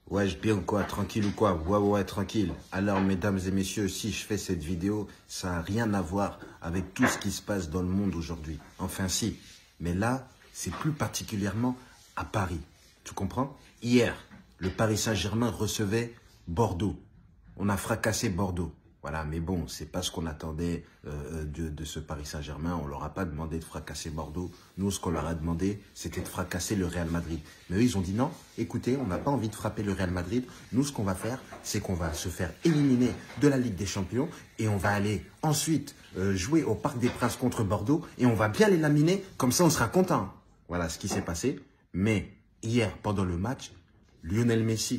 Ouais, bien quoi, tranquille ou quoi? Ouais, tranquille. Alors, mesdames et messieurs, si je fais cette vidéo, ça n'a rien à voir avec tout ce qui se passe dans le monde aujourd'hui. Enfin, si. Mais là, c'est plus particulièrement à Paris. Tu comprends? Hier, le Paris Saint-Germain recevait Bordeaux. On a fracassé Bordeaux. Voilà, mais bon, c'est pas ce qu'on attendait de ce Paris Saint-Germain. On leur a pas demandé de fracasser Bordeaux. Nous, ce qu'on leur a demandé, c'était de fracasser le Real Madrid. Mais eux, ils ont dit non, écoutez, on n'a pas envie de frapper le Real Madrid. Nous, ce qu'on va faire, c'est qu'on va se faire éliminer de la Ligue des Champions et on va aller ensuite jouer au Parc des Princes contre Bordeaux et on va bien les laminer, comme ça on sera content. Voilà ce qui s'est passé. Mais hier, pendant le match, Lionel Messi,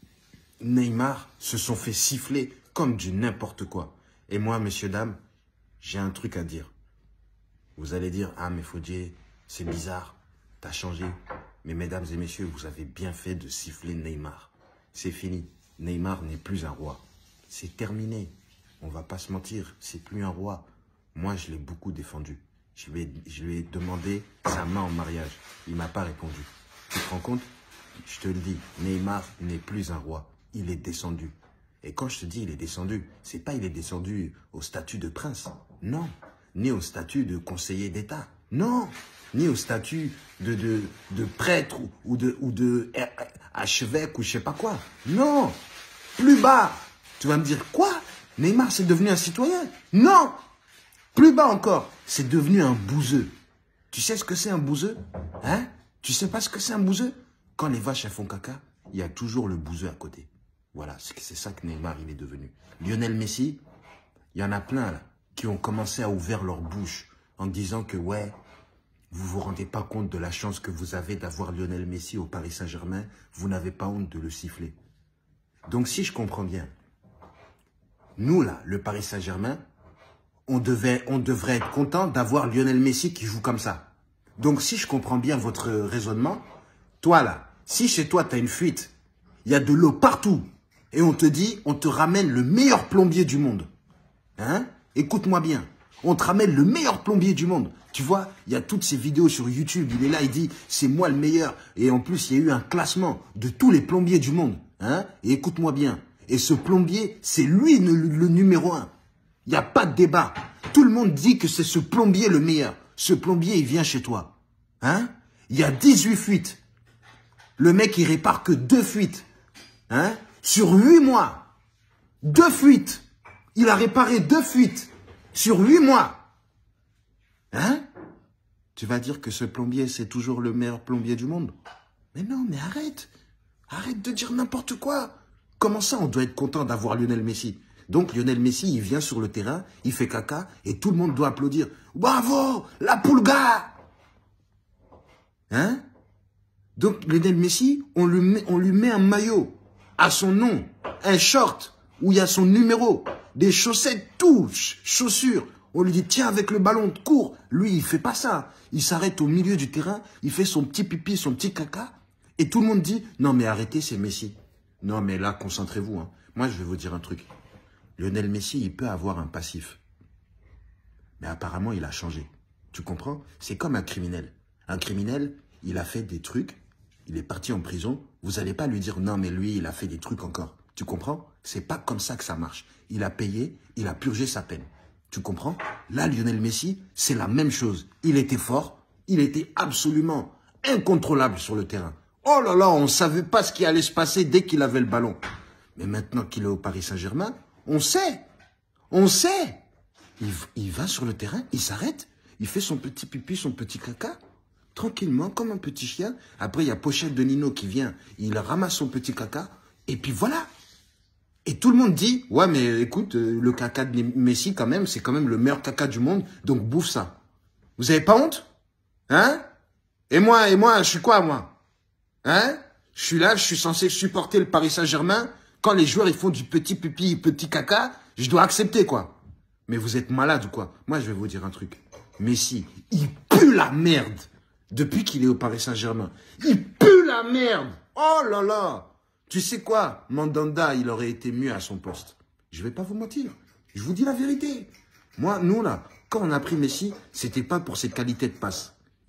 Neymar se sont fait siffler comme du n'importe quoi. Et moi, messieurs, dames, j'ai un truc à dire. Vous allez dire, ah mais Fodjé, c'est bizarre, t'as changé. Mais mesdames et messieurs, vous avez bien fait de siffler Neymar. C'est fini. Neymar n'est plus un roi. C'est terminé. On va pas se mentir, c'est plus un roi. Moi, je l'ai beaucoup défendu. Je lui ai demandé sa main en mariage. Il m'a pas répondu. Tu te rends compte? Je te le dis, Neymar n'est plus un roi. Il est descendu. Et quand je te dis il est descendu, c'est pas il est descendu au statut de prince. Non. Ni au statut de conseiller d'État. Non. Ni au statut de prêtre ou de archevêque ou je sais pas quoi. Non. Plus bas. Tu vas me dire quoi? Neymar c'est devenu un citoyen? Non. Plus bas encore. C'est devenu un bouseux. Tu sais ce que c'est un bouseux? Hein? Tu sais pas ce que c'est un bouseux? Quand les vaches elles font caca, il y a toujours le bouseux à côté. Voilà, c'est ça que Neymar, il est devenu. Lionel Messi, il y en a plein là, qui ont commencé à ouvrir leur bouche en disant que ouais, vous vous rendez pas compte de la chance que vous avez d'avoir Lionel Messi au Paris Saint-Germain, vous n'avez pas honte de le siffler. Donc si je comprends bien, nous là, le Paris Saint-Germain, on devrait être content d'avoir Lionel Messi qui joue comme ça. Donc si je comprends bien votre raisonnement, toi là, si chez toi tu as une fuite, il y a de l'eau partout, et on te dit, on te ramène le meilleur plombier du monde. Hein? Écoute-moi bien. On te ramène le meilleur plombier du monde. Tu vois, il y a toutes ces vidéos sur YouTube. Il est là, il dit, c'est moi le meilleur. Et en plus, il y a eu un classement de tous les plombiers du monde. Hein? Et écoute-moi bien. Et ce plombier, c'est lui le numéro 1. Il n'y a pas de débat. Tout le monde dit que c'est ce plombier le meilleur. Ce plombier, il vient chez toi. Hein? Il y a 18 fuites. Le mec, il répare que 2 fuites. Hein? Sur 8 mois, 2 fuites. Il a réparé 2 fuites sur 8 mois. Hein? Tu vas dire que ce plombier, c'est toujours le meilleur plombier du monde? Mais non, mais arrête. Arrête de dire n'importe quoi. Comment ça, on doit être content d'avoir Lionel Messi? Donc, Lionel Messi, il vient sur le terrain, il fait caca, et tout le monde doit applaudir. Bravo, la Pulga! Hein? Donc, Lionel Messi, on lui met un maillot à son nom, un short où il y a son numéro, des chaussettes, tout, chaussures. On lui dit, tiens, avec le ballon, cours. Lui, il fait pas ça. Il s'arrête au milieu du terrain, il fait son petit pipi, son petit caca, et tout le monde dit, non, mais arrêtez, c'est Messi. Non, mais là, concentrez-vous. Hein. Moi, je vais vous dire un truc. Lionel Messi, il peut avoir un passif. Mais apparemment, il a changé. Tu comprends? C'est comme un criminel. Un criminel, il a fait des trucs, il est parti en prison, vous n'allez pas lui dire non mais lui il a fait des trucs encore. Tu comprends? C'est pas comme ça que ça marche. Il a payé, il a purgé sa peine. Tu comprends? Là Lionel Messi, c'est la même chose. Il était fort, il était absolument incontrôlable sur le terrain. Oh là là, on ne savait pas ce qui allait se passer dès qu'il avait le ballon. Mais maintenant qu'il est au Paris Saint-Germain, on sait. On sait. Il va sur le terrain, il s'arrête, il fait son petit pipi, son petit caca. Tranquillement, comme un petit chien. Après, il y a Pochette de Nino qui vient. Il ramasse son petit caca. Et puis voilà. Et tout le monde dit, ouais, mais écoute, le caca de Messi, quand même, c'est quand même le meilleur caca du monde. Donc, bouffe ça. Vous avez pas honte? Hein? Et moi, je suis quoi, moi? Hein? Je suis là, je suis censé supporter le Paris Saint-Germain. Quand les joueurs, ils font du petit pipi, petit caca, je dois accepter, quoi. Mais vous êtes malade ou quoi? Moi, je vais vous dire un truc. Messi, il pue la merde. Depuis qu'il est au Paris Saint-Germain. Il pue la merde. Oh là là. Tu sais quoi? Mandanda, il aurait été mieux à son poste. Je vais pas vous mentir. Je vous dis la vérité. Moi, nous là, quand on a pris Messi, c'était pas pour ses qualités de passe.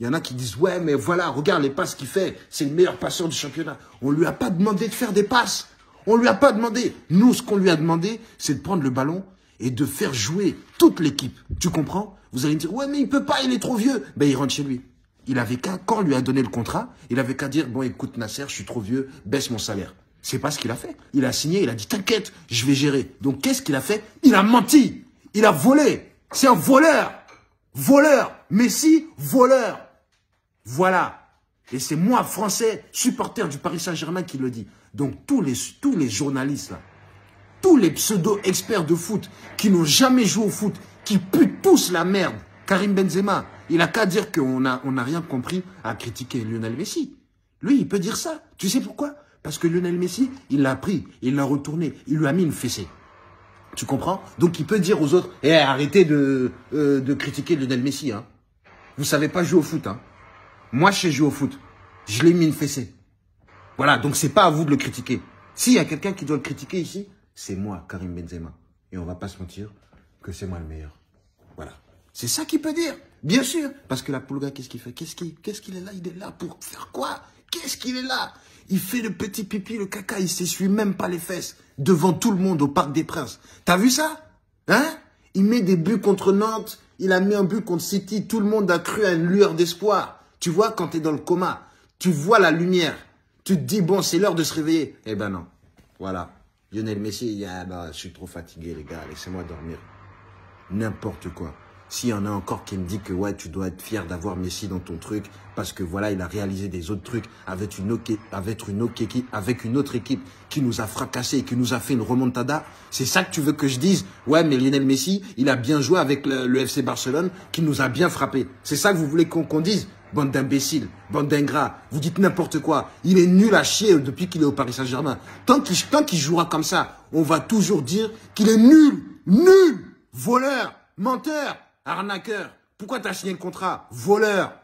Il y en a qui disent, ouais, mais voilà, regarde les passes qu'il fait. C'est le meilleur passeur du championnat. On ne lui a pas demandé de faire des passes. On ne lui a pas demandé. Nous, ce qu'on lui a demandé, c'est de prendre le ballon et de faire jouer toute l'équipe. Tu comprends? Vous allez me dire, ouais, mais il peut pas, il est trop vieux. Ben, il rentre chez lui. Il avait qu'à, quand on lui a donné le contrat, il avait qu'à dire, bon, écoute, Nasser, je suis trop vieux, baisse mon salaire. C'est pas ce qu'il a fait. Il a signé, il a dit, t'inquiète, je vais gérer. Donc, qu'est-ce qu'il a fait? Il a menti. Il a volé. C'est un voleur. Voleur. Messi, voleur. Voilà. Et c'est moi, Français, supporter du Paris Saint-Germain, qui le dit. Donc, tous les journalistes, là, tous les pseudo-experts de foot, qui n'ont jamais joué au foot, qui puent tous la merde. Karim Benzema, il a qu'à dire qu'on n'a rien compris à critiquer Lionel Messi. Lui, il peut dire ça. Tu sais pourquoi? Parce que Lionel Messi, il l'a pris, il l'a retourné, il lui a mis une fessée. Tu comprends? Donc, il peut dire aux autres, arrêtez de critiquer Lionel Messi. Hein. Vous savez pas jouer au foot. Hein. Moi, je sais jouer au foot. Je l'ai mis une fessée. Voilà, donc c'est pas à vous de le critiquer. S'il y a quelqu'un qui doit le critiquer ici, c'est moi, Karim Benzema. Et on va pas se mentir que c'est moi le meilleur. Voilà. C'est ça qu'il peut dire. Bien sûr. Parce que la Pulga, qu'est-ce qu'il fait? Qu'est-ce qu'il est là? Il est là pour faire quoi? Qu'est-ce qu'il est là? Il fait le petit pipi, le caca, il s'essuie même pas les fesses. Devant tout le monde au Parc des Princes. T'as vu ça? Hein? Il met des buts contre Nantes. Il a mis un but contre City. Tout le monde a cru à une lueur d'espoir. Tu vois, quand t'es dans le coma, tu vois la lumière. Tu te dis, bon, c'est l'heure de se réveiller. Eh ben non. Voilà. Lionel Messi, il dit, ah bah, je suis trop fatigué, les gars, laissez-moi dormir. N'importe quoi. S'il y en a encore qui me dit que ouais, tu dois être fier d'avoir Messi dans ton truc, parce que voilà, il a réalisé des autres trucs avec une autre équipe qui nous a fracassé et qui nous a fait une remontada, c'est ça que tu veux que je dise? Ouais, mais Lionel Messi, il a bien joué avec le FC Barcelone, qui nous a bien frappé. C'est ça que vous voulez qu'on dise? Bande d'imbéciles, bande d'ingrats, vous dites n'importe quoi. Il est nul à chier depuis qu'il est au Paris Saint-Germain. Tant qu'il jouera comme ça, on va toujours dire qu'il est nul, voleur, menteur, arnaqueur. Pourquoi t'as signé le contrat? Voleur.